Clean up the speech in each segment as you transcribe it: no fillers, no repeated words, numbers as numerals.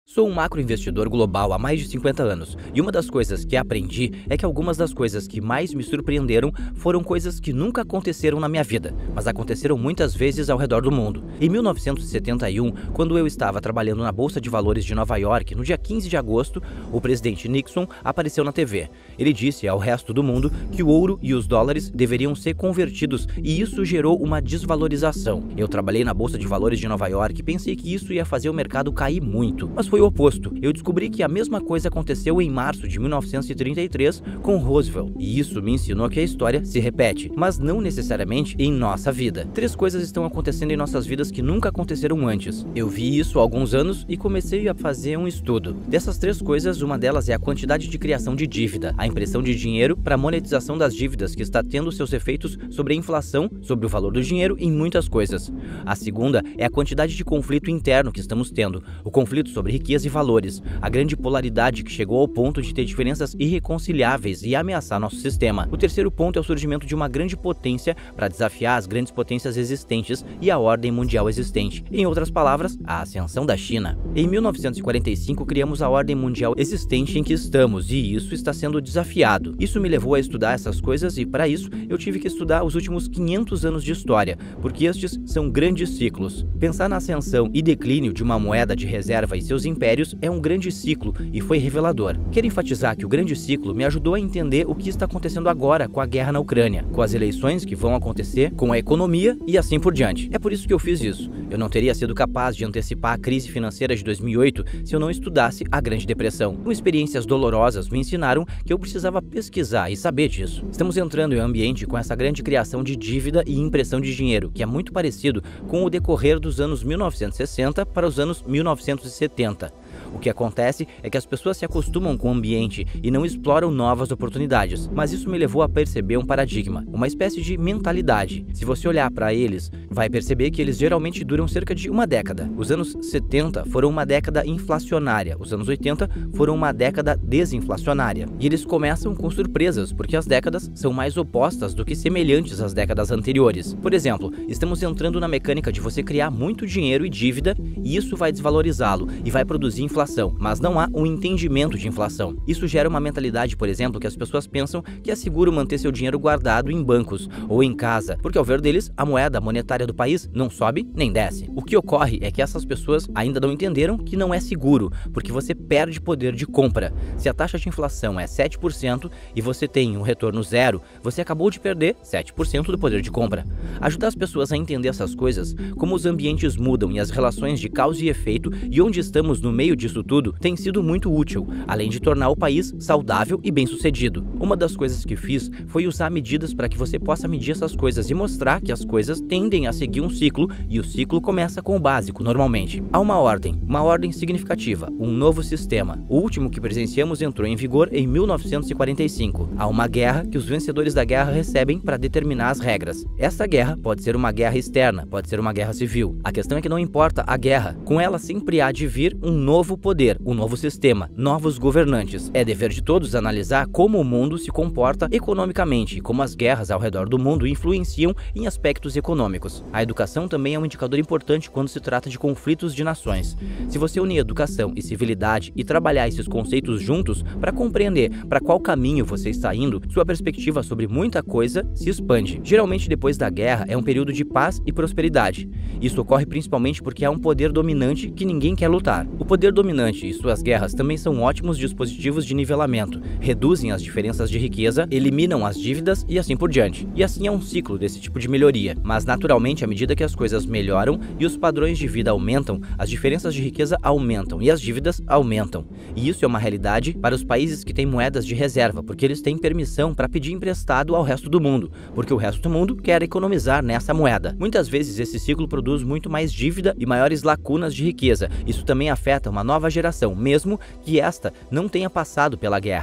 Sou um macroinvestidor global há mais de 50 anos, e uma das coisas que aprendi é que algumas das coisas que mais me surpreenderam foram coisas que nunca aconteceram na minha vida, mas aconteceram muitas vezes ao redor do mundo. Em 1971, quando eu estava trabalhando na Bolsa de Valores de Nova York, no dia 15 de agosto, o presidente Nixon apareceu na TV. Ele disse ao resto do mundo que o ouro e os dólares deveriam ser convertidos, e isso gerou uma desvalorização. Eu trabalhei na Bolsa de Valores de Nova York e pensei que isso ia fazer o mercado cair muito, mas foi o oposto. Eu descobri que a mesma coisa aconteceu em março de 1933 com Roosevelt, e isso me ensinou que a história se repete, mas não necessariamente em nossa vida. Três coisas estão acontecendo em nossas vidas que nunca aconteceram antes. Eu vi isso há alguns anos e comecei a fazer um estudo. Dessas três coisas, uma delas é a quantidade de criação de dívida, a impressão de dinheiro para a monetização das dívidas, que está tendo seus efeitos sobre a inflação, sobre o valor do dinheiro e em muitas coisas. A segunda é a quantidade de conflito interno que estamos tendo, o conflito sobre riqueza e valores, a grande polaridade que chegou ao ponto de ter diferenças irreconciliáveis e ameaçar nosso sistema. O terceiro ponto é o surgimento de uma grande potência para desafiar as grandes potências existentes e a ordem mundial existente. Em outras palavras, a ascensão da China. Em 1945, criamos a ordem mundial existente em que estamos, e isso está sendo desafiado. Isso me levou a estudar essas coisas e, para isso, eu tive que estudar os últimos 500 anos de história, porque estes são grandes ciclos. Pensar na ascensão e declínio de uma moeda de reserva e seus impérios é um grande ciclo e foi revelador. Quero enfatizar que o grande ciclo me ajudou a entender o que está acontecendo agora com a guerra na Ucrânia, com as eleições que vão acontecer, com a economia e assim por diante. É por isso que eu fiz isso. Eu não teria sido capaz de antecipar a crise financeira de 2008 se eu não estudasse a Grande Depressão. Com experiências dolorosas me ensinaram que eu precisava pesquisar e saber disso. Estamos entrando em um ambiente com essa grande criação de dívida e impressão de dinheiro, que é muito parecido com o decorrer dos anos 1960 para os anos 1970. O que acontece é que as pessoas se acostumam com o ambiente e não exploram novas oportunidades, mas isso me levou a perceber um paradigma, uma espécie de mentalidade. Se você olhar para eles, vai perceber que eles geralmente duram cerca de uma década. Os anos 70 foram uma década inflacionária, os anos 80 foram uma década desinflacionária. E eles começam com surpresas, porque as décadas são mais opostas do que semelhantes às décadas anteriores. Por exemplo, estamos entrando na mecânica de você criar muito dinheiro e dívida, e isso vai desvalorizá-lo e vai produzir inflação, mas não há um entendimento de inflação. Isso gera uma mentalidade, por exemplo, que as pessoas pensam que é seguro manter seu dinheiro guardado em bancos ou em casa, porque ao ver deles, a moeda monetária do país não sobe nem desce. O que ocorre é que essas pessoas ainda não entenderam que não é seguro, porque você perde poder de compra. Se a taxa de inflação é 7% e você tem um retorno zero, você acabou de perder 7% do poder de compra. Ajudar as pessoas a entender essas coisas, como os ambientes mudam e as relações de causa e efeito e onde estamos no meio disso tudo, tem sido muito útil, além de tornar o país saudável e bem-sucedido. Uma das coisas que fiz foi usar medidas para que você possa medir essas coisas e mostrar que as coisas tendem a seguir um ciclo, e o ciclo começa com o básico, normalmente. Há uma ordem significativa, um novo sistema. O último que presenciamos entrou em vigor em 1945. Há uma guerra que os vencedores da guerra recebem para determinar as regras. Essa guerra pode ser uma guerra externa, pode ser uma guerra civil. A questão é que não importa a guerra, com ela sempre há de vir um novo poder, um novo sistema, novos governantes. É dever de todos analisar como o mundo se comporta economicamente e como as guerras ao redor do mundo influenciam em aspectos econômicos. A educação também é um indicador importante quando se trata de conflitos de nações. Se você unir educação e civilidade e trabalhar esses conceitos juntos para compreender para qual caminho você está indo, sua perspectiva sobre muita coisa se expande. Geralmente depois da guerra é um período de paz e prosperidade. Isso ocorre principalmente porque há um poder dominante que ninguém quer lutar. O poder dominante e suas guerras também são ótimos dispositivos de nivelamento, reduzem as diferenças de riqueza, eliminam as dívidas e assim por diante. E assim é um ciclo desse tipo de melhoria. Mas naturalmente, à medida que as coisas melhoram e os padrões de vida aumentam, as diferenças de riqueza aumentam e as dívidas aumentam. E isso é uma realidade para os países que têm moedas de reserva, porque eles têm permissão para pedir emprestado ao resto do mundo, porque o resto do mundo quer economizar nessa moeda. Muitas vezes esse ciclo produz muito mais dívida e maiores lacunas de riqueza. Isso também afeta uma nova geração, mesmo que esta não tenha passado pela guerra.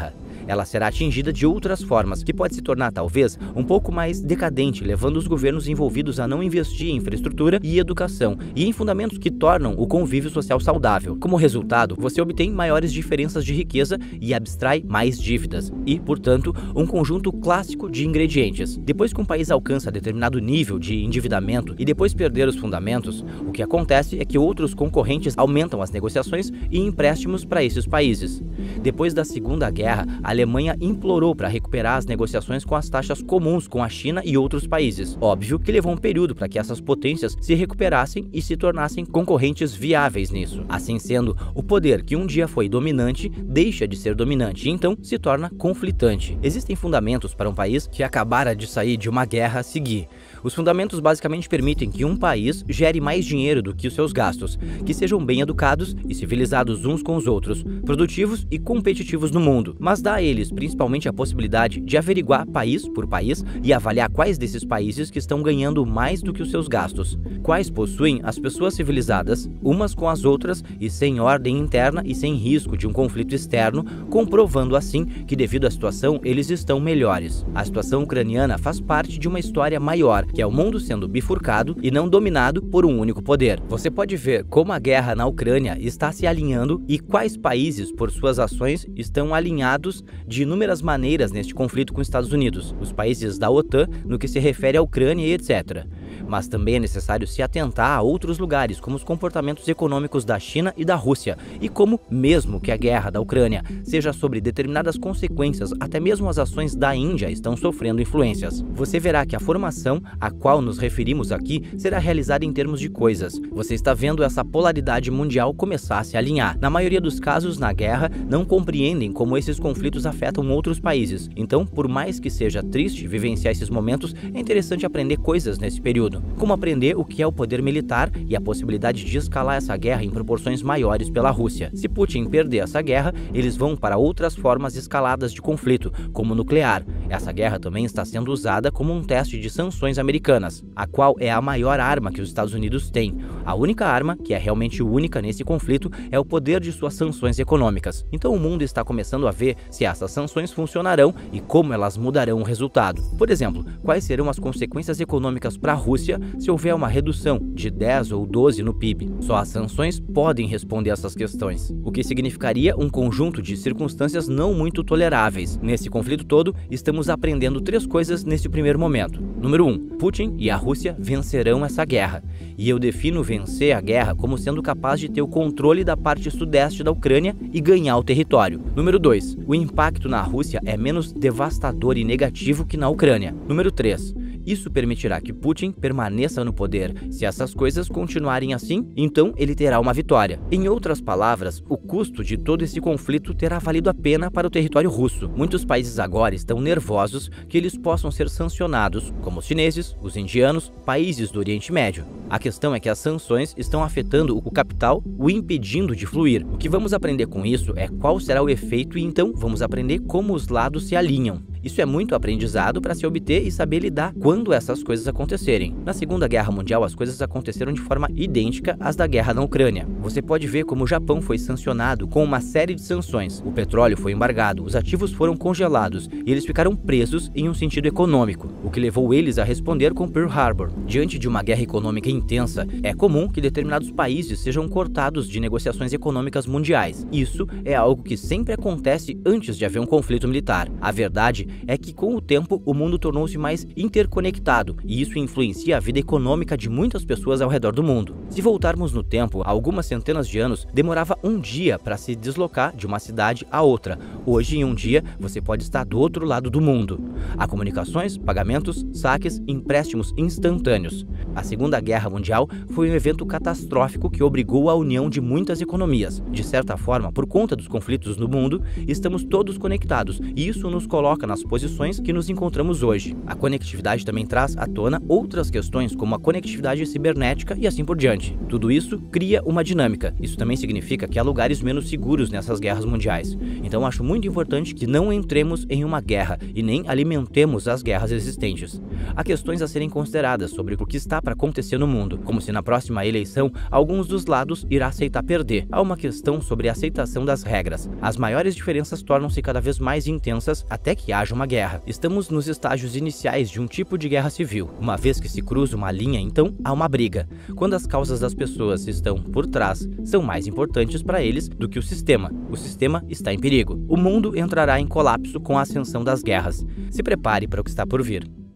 ela será atingida de outras formas, que pode se tornar talvez um pouco mais decadente, levando os governos envolvidos a não investir em infraestrutura e educação e em fundamentos que tornam o convívio social saudável. Como resultado, você obtém maiores diferenças de riqueza e abstrai mais dívidas e, portanto, um conjunto clássico de ingredientes. Depois que um país alcança determinado nível de endividamento e depois perder os fundamentos, o que acontece é que outros concorrentes aumentam as negociações e empréstimos para esses países. Depois da Segunda Guerra, a Alemanha implorou para recuperar as negociações com as taxas comuns com a China e outros países. Óbvio que levou um período para que essas potências se recuperassem e se tornassem concorrentes viáveis nisso. Assim sendo, o poder que um dia foi dominante deixa de ser dominante e então se torna conflitante. Existem fundamentos para um país que acabara de sair de uma guerra seguir. Os fundamentos basicamente permitem que um país gere mais dinheiro do que os seus gastos, que sejam bem educados e civilizados uns com os outros, produtivos e competitivos no mundo, mas dá a eles principalmente a possibilidade de averiguar país por país e avaliar quais desses países que estão ganhando mais do que os seus gastos, quais possuem as pessoas civilizadas umas com as outras e sem ordem interna e sem risco de um conflito externo, comprovando assim que devido à situação eles estão melhores. A situação ucraniana faz parte de uma história maior, que é o mundo sendo bifurcado e não dominado por um único poder. Você pode ver como a guerra na Ucrânia está se alinhando e quais países, por suas ações, estão alinhados de inúmeras maneiras neste conflito com os Estados Unidos, os países da OTAN no que se refere à Ucrânia e etc. Mas também é necessário se atentar a outros lugares, como os comportamentos econômicos da China e da Rússia, e como, mesmo que a guerra da Ucrânia seja sobre determinadas consequências, até mesmo as ações da Índia estão sofrendo influências. Você verá que a formação a qual nos referimos aqui será realizada em termos de coisas. Você está vendo essa polaridade mundial começar a se alinhar. Na maioria dos casos, na guerra, não compreendem como esses conflitos afetam outros países. Então, por mais que seja triste vivenciar esses momentos, é interessante aprender coisas nesse período. Como aprender o que é o poder militar e a possibilidade de escalar essa guerra em proporções maiores pela Rússia. Se Putin perder essa guerra, eles vão para outras formas escaladas de conflito, como nuclear. Essa guerra também está sendo usada como um teste de sanções americanas, a qual é a maior arma que os Estados Unidos têm. A única arma, que é realmente única nesse conflito, é o poder de suas sanções econômicas. Então o mundo está começando a ver se essas sanções funcionarão e como elas mudarão o resultado. Por exemplo, quais serão as consequências econômicas para a Rússia se houver uma redução de 10 ou 12 no PIB. Só as sanções podem responder essas questões, o que significaria um conjunto de circunstâncias não muito toleráveis. Nesse conflito todo, estamos aprendendo 3 coisas nesse primeiro momento. Número 1. Putin e a Rússia vencerão essa guerra. E eu defino vencer a guerra como sendo capaz de ter o controle da parte sudeste da Ucrânia e ganhar o território. Número 2. O impacto na Rússia é menos devastador e negativo que na Ucrânia. Número 3. Isso permitirá que Putin permaneça no poder. Se essas coisas continuarem assim, então ele terá uma vitória. Em outras palavras, o custo de todo esse conflito terá valido a pena para o território russo. Muitos países agora estão nervosos que eles possam ser sancionados, como os chineses, os indianos, países do Oriente Médio. A questão é que as sanções estão afetando o capital, o impedindo de fluir. O que vamos aprender com isso é qual será o efeito e então vamos aprender como os lados se alinham. Isso é muito aprendizado para se obter e saber lidar quando essas coisas acontecerem. Na Segunda Guerra Mundial, as coisas aconteceram de forma idêntica às da guerra na Ucrânia. Você pode ver como o Japão foi sancionado com uma série de sanções. O petróleo foi embargado, os ativos foram congelados e eles ficaram presos em um sentido econômico, o que levou eles a responder com Pearl Harbor. Diante de uma guerra econômica intensa, é comum que determinados países sejam cortados de negociações econômicas mundiais. Isso é algo que sempre acontece antes de haver um conflito militar. A verdade é que com o tempo o mundo tornou-se mais interconectado e isso influencia a vida econômica de muitas pessoas ao redor do mundo. Se voltarmos no tempo, há algumas centenas de anos, demorava um dia para se deslocar de uma cidade a outra. Hoje, em um dia, você pode estar do outro lado do mundo. Há comunicações, pagamentos, saques, empréstimos instantâneos. A Segunda Guerra Mundial foi um evento catastrófico que obrigou à união de muitas economias. De certa forma, por conta dos conflitos no mundo, estamos todos conectados e isso nos coloca na mesmas posições que nos encontramos hoje. A conectividade também traz à tona outras questões, como a conectividade cibernética e assim por diante. Tudo isso cria uma dinâmica. Isso também significa que há lugares menos seguros nessas guerras mundiais. Então acho muito importante que não entremos em uma guerra e nem alimentemos as guerras existentes. Há questões a serem consideradas sobre o que está para acontecer no mundo, como se na próxima eleição alguns dos lados irá aceitar perder. Há uma questão sobre a aceitação das regras. As maiores diferenças tornam-se cada vez mais intensas até que haja uma guerra. Estamos nos estágios iniciais de um tipo de guerra civil. Uma vez que se cruza uma linha, então há uma briga. Quando as causas das pessoas estão por trás, são mais importantes para eles do que o sistema. O sistema está em perigo. O mundo entrará em colapso com a ascensão das guerras. Se prepare para o que está por vir.